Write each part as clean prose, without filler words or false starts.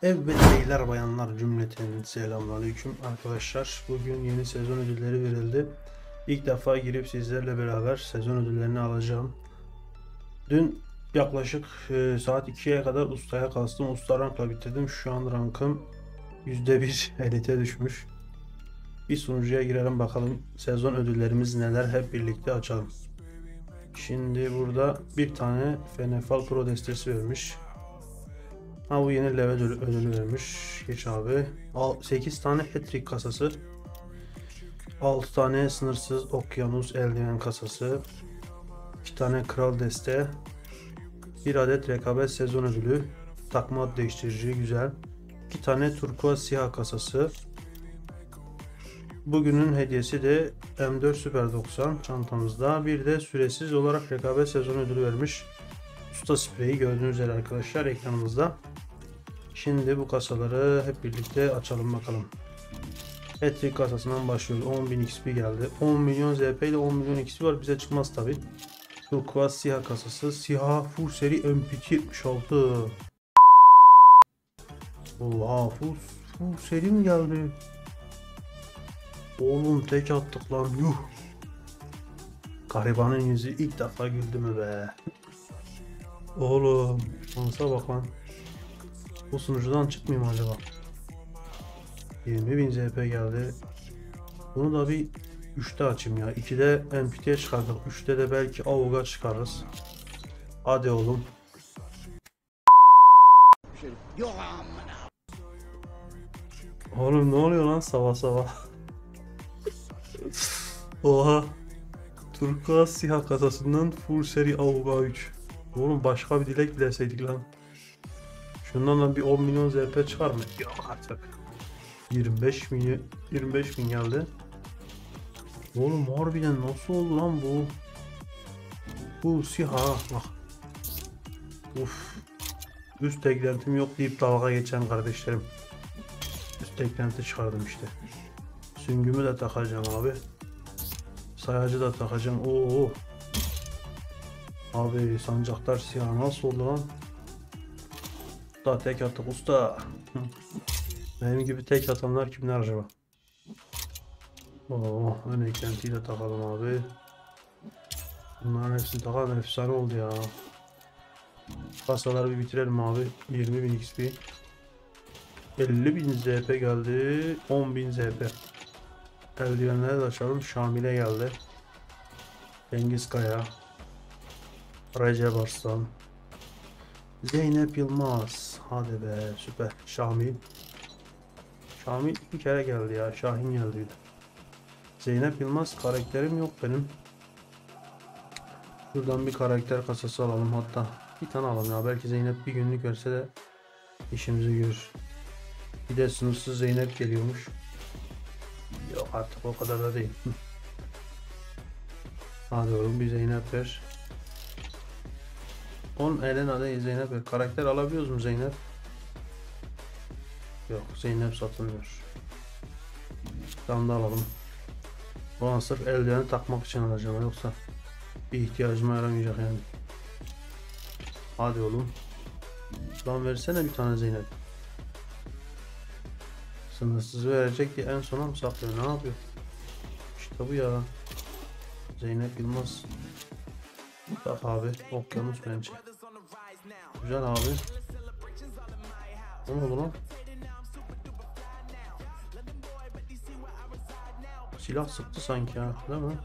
Evet beyler bayanlar cümleten selamünaleyküm arkadaşlar. Bugün yeni sezon ödülleri verildi. İlk defa girip sizlerle beraber sezon ödüllerini alacağım. Dün yaklaşık saat 2'ye kadar ustaya kastım. Usta rankla bitirdim. Şu an rankım %1 elite düşmüş. Bir sunucuya girelim bakalım sezon ödüllerimiz neler, hep birlikte açalım. Şimdi burada bir tane Fenefal Pro destesi vermiş. Ha, bu yeni level ödülü vermiş. Geç abi. 8 tane hat-trick kasası. 6 tane sınırsız okyanus eldiven kasası. 2 tane kral deste. 1 adet rekabet sezon ödülü. Takma ad değiştirici güzel. 2 tane turkuaz siyah kasası. Bugünün hediyesi de M4 Super 90 çantamızda. Bir de süresiz olarak rekabet sezon ödülü vermiş. Usta spreyi gördüğünüz üzere arkadaşlar ekranımızda. Şimdi bu kasaları hep birlikte açalım bakalım. Hat-trick kasasından başlıyoruz. 10.000 XP geldi. 10 milyon ZP ile 10 milyon XP var. Bize çıkmaz tabi. Turkuaz siyah kasası. Siyah full seri MPT 76. Oha, full seri mi geldi? Oğlum tek attık lan. Yuh. Garibanın yüzü ilk defa güldü mü be? Oğlum şansa bak lan. Bu sunucudan çıkmayayım acaba? 20.000 ZP geldi. Bunu da bir 3'te açayım ya. 2'de MPT'ye çıkardık. 3'te de belki AUG'a çıkarırız. Hadi oğlum. Oğlum ne oluyor lan sabah sabah? Oha. Turkuaz siyah kasasından full seri AUG'a 3. Oğlum başka bir dilek dileseydik lan. Şundan da bir 10 milyon ZP çıkar mı? Yok artık. 25 bin geldi. Oğlum harbiden nasıl oldu lan bu? Bu siyah bak. Uf. Üst eklentim yok deyip dalga geçen kardeşlerim. Üst eklenti çıkardım işte. Süngümü de takacağım abi. Sayacı da takacağım. Oo. Abi sancaktar siyah nasıl oldu lan? Daha tek attık usta. Benim gibi tek atanlar kimler acaba? Oo, ön eklentiyi de takalım abi. Bunların hepsini takalım, efsane oldu ya. Kasaları bir bitirelim abi. 20.000 XP. 50.000 ZP geldi. 10.000 ZP. Eldivenleri de açalım. Şamil'e geldi. Cengiz Kaya. Recep Arslan. Zeynep Yılmaz. Hadi be süper. Şamil. Şamil bir kere geldi ya. Şahin geldi. Zeynep Yılmaz karakterim yok benim. Şuradan bir karakter kasası alalım, hatta bir tane alalım ya. Belki Zeynep bir günlük verse de işimizi görür. Bir de sınırsız Zeynep geliyormuş. Yok artık o kadar da değil. Hadi oğlum bir Zeynep ver. 10 Elena değil, Zeynep ver. Karakter alabiliyoruz mu Zeynep? Yok, Zeynep satılmıyor. Tam da alalım. Bu an sırf eldiveni takmak için alacağım, yoksa bir ihtiyacıma yaramayacak yani. Hadi oğlum. Lan versene bir tane Zeynep. Sınırsız verecek diye en sona mı saklıyor? Ne yapıyor? İşte bu ya. Zeynep Yılmaz. Bak abi. Okyanus bence. Güzel abi. Ne oldu lan? Silah sıktı sanki ya. Değil mi?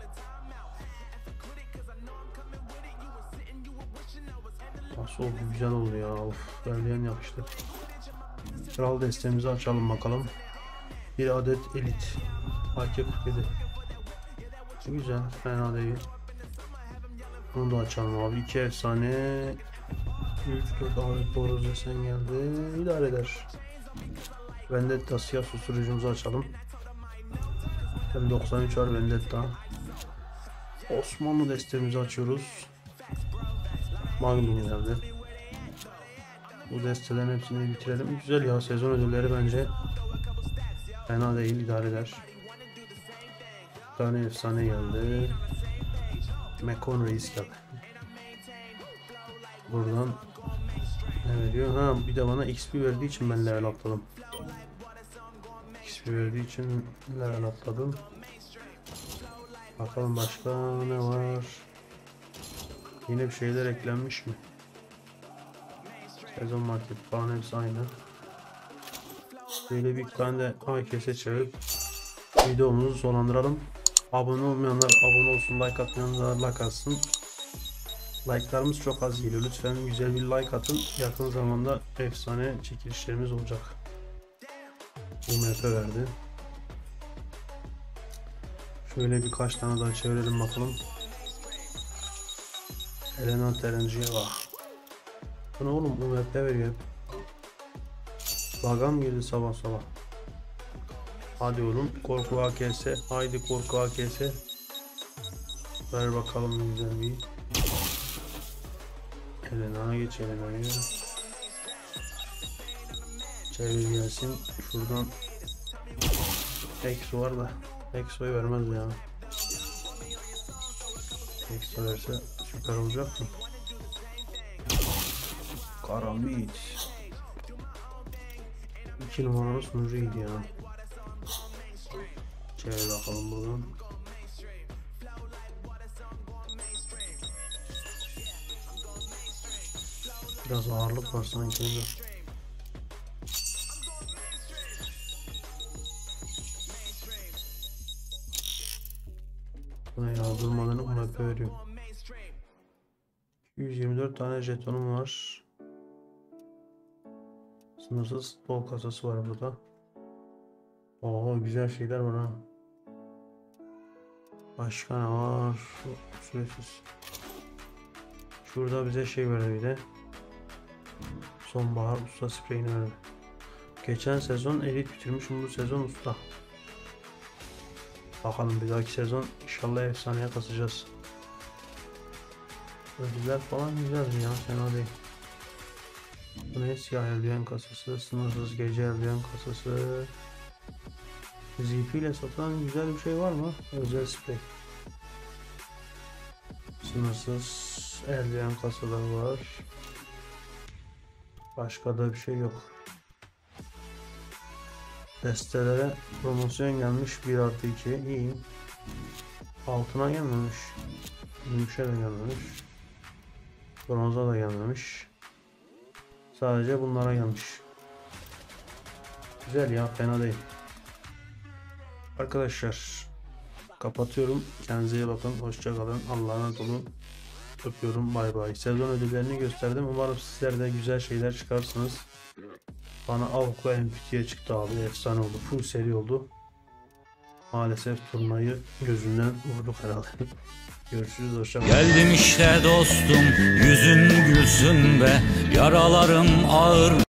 Nasıl oldu? Güzel oldu ya. Of. Belleyen yakıştı. Kral destemizi açalım bakalım. Bir adet elit. AK-47. Güzel. Fena değil. Bunu da açalım abi. 2 efsane. 3-4 adet boros desen geldi. İdare eder. Vendetta siyah susturucumuzu açalım. Hem 93 var Vendetta. Osmanlı destemizi açıyoruz. Magnum geldi. Bu destelerin hepsini bitirelim. Güzel ya, sezon ödülleri bence fena değil, idare eder. Bir tane efsane geldi. Mekon Reis geldi. Buradan Ne veriyor? Ha, bir de bana XP verdiği için ben level atladım. XP verdiği için level atladım. Bakalım başka ne var? Yine bir şeyler eklenmiş mi? Sezon market falan hepsi aynı. Böyle bir tane de AKS çevirip videomuzu sonlandıralım. Abone olmayanlar abone olsun, like atmayanlar like atsın. Like'larımız çok az geliyor. Lütfen güzel bir like atın. Yakın zamanda efsane çekilişlerimiz olacak. UMP verdi. Şöyle birkaç tane daha çevirelim bakalım. Elena Terenci'ye bak. Bu ne oğlum, UMP veriyor. Lagam girdi sabah sabah. Hadi oğlum, korku AKS. Haydi korku AKS. Ver bakalım güzel bir. Elena'ya geç, Elena'ya. Çevir gelsin. Şuradan Exo var da Exo'yu vermez ya. Exo verse süper olacak mı? Karambit 2 numaralı sunucuydu ya. Çevir bakalım buradan. Biraz ağırlık var sanki. Buna yazdırmadan UMP veriyor. 124 tane jetonum var. Sınırsız bol kasası var burada. Oo, güzel şeyler var ha. Başka ne var? Süresiz. Şurada bize şey verdi bir de. Sonbahar usta spreyini verdi. Geçen sezon elit bitirmişim, bu sezon usta. Bakalım bir dahaki sezon inşallah efsaneye kasacağız. Ödüller falan güzel ya, fena değil. Bu ne? Siyah eldiven kasası, sınırsız gece eldiven kasası. ZP ile satılan güzel bir şey var mı? Özel sprey. Sınırsız eldiven kasalar var. Başka da bir şey yok. Destelere promosyon gelmiş, 1+2 iyi. Altına gelmemiş. Gümüşe de gelmemiş. Bronza da gelmemiş. Sadece bunlara gelmiş. Güzel ya, fena değil. Arkadaşlar kapatıyorum. Kendinize iyi bakın. Hoşça kalın. Allah'a emanet olun. Öpüyorum. Bay bay. Sezon ödüllerini gösterdim. Umarım sizler de güzel şeyler çıkarsınız. Bana Avukla MPT'ye çıktı abi. Efsane oldu. Full seri oldu. Maalesef turnayı gözünden vurduk herhalde. Görüşürüz. Hoşça kalın. Geldim işte dostum. Yüzün gülsün be. Yaralarım ağır.